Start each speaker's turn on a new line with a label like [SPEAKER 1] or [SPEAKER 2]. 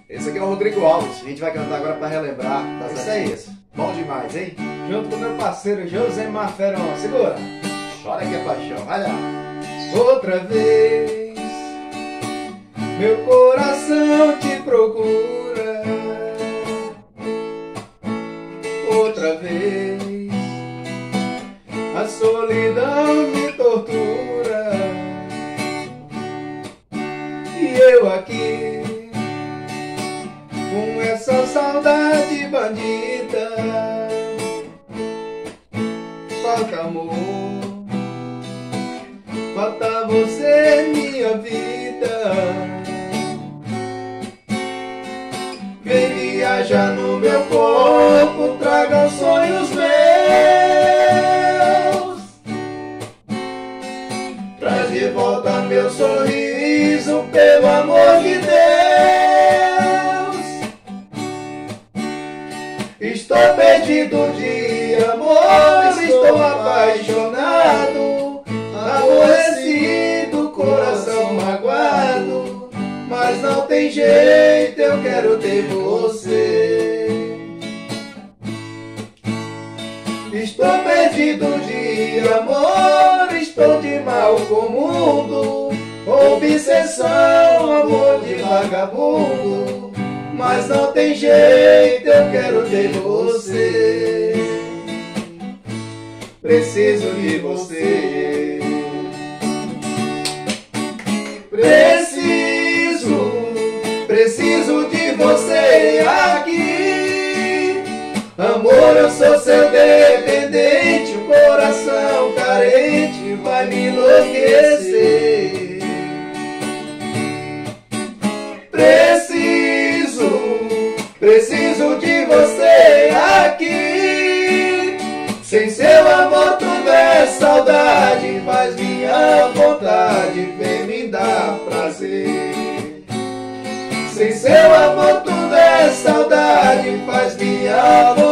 [SPEAKER 1] Esse aqui é o Rodrigo Alves. A gente vai cantar agora pra relembrar das
[SPEAKER 2] Isso aí.
[SPEAKER 1] antigas. Bom demais, hein?
[SPEAKER 2] Junto com meu parceiro José Maferon. Segura.
[SPEAKER 1] Chora que é paixão. Vai lá.
[SPEAKER 2] Outra vez, meu coração te procura. Outra vez, a solidão me tortura. E eu aqui, com essa saudade bandida. Falta amor, falta você, minha vida. Vem viajar no meu corpo, traga os sonhos meus. Traz de volta meu sorriso, pelo amor de Deus. Estou perdido de amor, estou apaixonado, aborrecido, coração magoado, mas não tem jeito, eu quero ter você. Estou perdido de amor, estou de mal com o mundo, obsessão, amor de vagabundo, mas não tem jeito, eu quero ter você. Preciso de você. Preciso de você aqui. Amor, eu sou seu dependente, o coração carente vai me enlouquecer. Preciso de você aqui. Sem seu amor tudo é saudade, mas minha vontade vem me dar prazer. Sem seu amor tudo é saudade, faz minha vontade